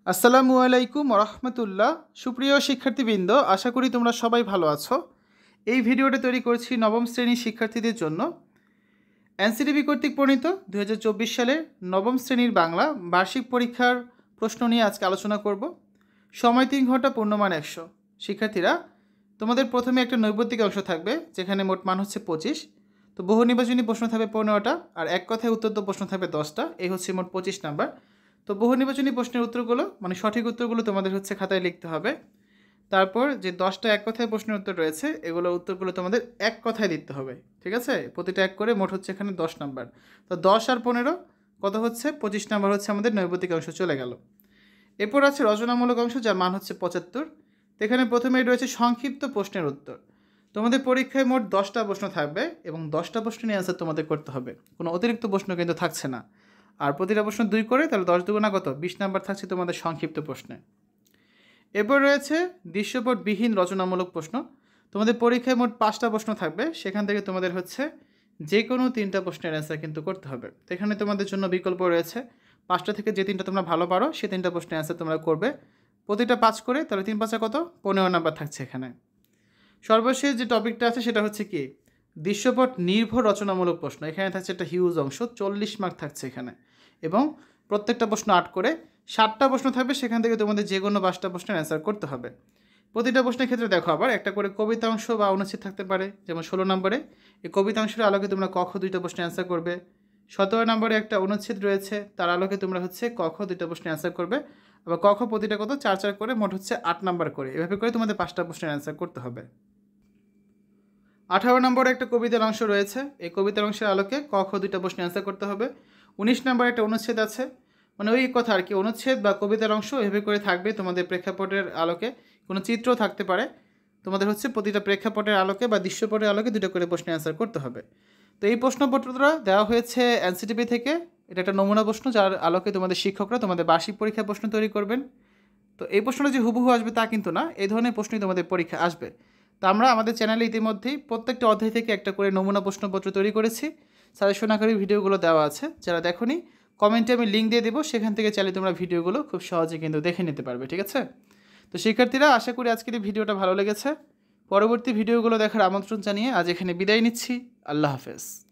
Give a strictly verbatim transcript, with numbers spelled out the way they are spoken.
আসসালামু আলাইকুম রহমতুল্লাহ। সুপ্রিয় শিক্ষার্থীবৃন্দ, আশা করি তোমরা সবাই ভালো আছো। এই ভিডিওটা তৈরি করছি নবম শ্রেণীর শিক্ষার্থীদের জন্য। এনসিটিভি কর্তৃক প্রণীত দু হাজার চব্বিশ সালের নবম শ্রেণীর বাংলা বার্ষিক পরীক্ষার প্রশ্ন নিয়ে আজকে আলোচনা করব। সময় তিন ঘন্টা, পূর্ণমান একশো। শিক্ষার্থীরা, তোমাদের প্রথমে একটা নৈবত্তিক অংশ থাকবে যেখানে মোট মান হচ্ছে পঁচিশ। তো বহু নির্বাচনী প্রশ্ন থাকবে পনেরোটা, আর এক কথায় উত্তর তো প্রশ্ন থাকবে দশটা। এই হচ্ছে মোট পঁচিশ নাম্বার। তো বহু নির্বাচনী প্রশ্নের উত্তরগুলো মানে সঠিক উত্তরগুলো তোমাদের হচ্ছে খাতায় লিখতে হবে। তারপর যে দশটা এক কথায় প্রশ্নের উত্তর রয়েছে, এগুলো উত্তরগুলো তোমাদের এক কথায় দিতে হবে। ঠিক আছে, প্রতিটা এক করে মোট হচ্ছে এখানে দশ নাম্বার। তো দশ আর পনেরো কত হচ্ছে? পঁচিশ নাম্বার হচ্ছে আমাদের নৈবত্তিক অংশ চলে গেল। এরপর আছে রচনামূলক অংশ, যার মান হচ্ছে পঁচাত্তর। তো এখানে প্রথমেই রয়েছে সংক্ষিপ্ত প্রশ্নের উত্তর। তোমাদের পরীক্ষায় মোট দশটা প্রশ্ন থাকবে এবং দশটা প্রশ্ন নিয়ে অ্যান্সার তোমাদের করতে হবে, কোনো অতিরিক্ত প্রশ্ন কিন্তু থাকছে না। আর প্রতিটা প্রশ্ন দুই করে, তাহলে দশ দুগুণা কত? বিশ নাম্বার থাকছে তোমাদের সংক্ষিপ্ত প্রশ্নে। এরপর রয়েছে দৃশ্যপটবিহীন রচনামূলক প্রশ্ন। তোমাদের পরীক্ষায় মোট পাঁচটা প্রশ্ন থাকবে, সেখান থেকে তোমাদের হচ্ছে যে কোনো তিনটা প্রশ্নের অ্যান্সার কিন্তু করতে হবে। তো এখানে তোমাদের জন্য বিকল্প রয়েছে, পাঁচটা থেকে যে তিনটা তোমরা ভালো পারো সে তিনটা প্রশ্নের অ্যান্সার তোমরা করবে। প্রতিটা পাঁচ করে, তাহলে তিন পাঁচা কত? পনেরো নাম্বার থাকছে এখানে। সর্বশেষ যে টপিকটা আছে সেটা হচ্ছে কি? দৃশ্যপট নির্ভর রচনামূলক প্রশ্ন। এখানে থাকছে একটা হিউজ অংশ, চল্লিশ মার্ক থাকছে এখানে। এবং প্রত্যেকটা প্রশ্ন আট করে, ষাটটা প্রশ্ন থাকবে, সেখান থেকে তোমাদের যে কোনো পাঁচটা প্রশ্নের অ্যান্সার করতে হবে। প্রতিটা প্রশ্নের ক্ষেত্রে দেখো আবার একটা করে কবিতা অংশ বা অনুচ্ছেদ থাকতে পারে। যেমন ষোলো নম্বরে এই কবিতা অংশের আলোকে তোমরা ক খ দুইটা প্রশ্নের অ্যান্সার করবে। সতেরো নম্বরে একটা অনুচ্ছেদ রয়েছে, তার আলোকে তোমরা হচ্ছে ক খ দুইটা প্রশ্নের অ্যান্সার করবে। আবার ক খ প্রতিটা কত? চার চার করে, মোট হচ্ছে আট নাম্বার করে। এভাবে করে তোমাদের পাঁচটা প্রশ্নের অ্যান্সার করতে হবে। আঠারো নম্বরে একটা কবিতার অংশ রয়েছে, এই কবিতার অংশের আলোকে ক খ দুইটা প্রশ্নের অ্যান্সার করতে হবে। উনিশ নম্বরে একটা অনুচ্ছেদ আছে, মানে ওই কথা আর কি, অনুচ্ছেদ বা কবিতার অংশ এভাবে করে থাকবে। তোমাদের প্রেক্ষাপটের আলোকে কোনো চিত্রও থাকতে পারে, তোমাদের হচ্ছে প্রতিটা প্রেক্ষাপটের আলোকে বা দৃশ্যপটের আলোকে দুটো করে প্রশ্নের অ্যান্সার করতে হবে। তো এই প্রশ্নপত্রটা দেওয়া হয়েছে এনসিটিভি থেকে। এটা একটা নমুনা প্রশ্ন, যার আলোকে তোমাদের শিক্ষকরা তোমাদের বার্ষিক পরীক্ষার প্রশ্ন তৈরি করবেন। তো এই প্রশ্নটা যে হুবহু আসবে তা কিন্তু না, এই ধরনের প্রশ্নই তোমাদের পরীক্ষা আসবে। তো আমরা আমাদের চ্যানেলে ইতিমধ্যেই প্রত্যেকটা অধ্যায় থেকে একটা করে নমুনা প্রশ্নপত্র তৈরি করেছি। সাজেশন আকারে ভিডিওগুলো দেওয়া আছে, যারা দেখোনি কমেন্টে আমি লিঙ্ক দিয়ে দেবো, সেখান থেকে চাইলে তোমরা ভিডিওগুলো খুব সহজে কিন্তু দেখে নিতে পারবে। ঠিক আছে, তো শিক্ষার্থীরা, আশা করি আজকের এই ভিডিওটা ভালো লেগেছে। পরবর্তী ভিডিওগুলো দেখার আমন্ত্রণ জানিয়ে আজ এখানে বিদায় নিচ্ছি। আল্লাহ হাফেজ।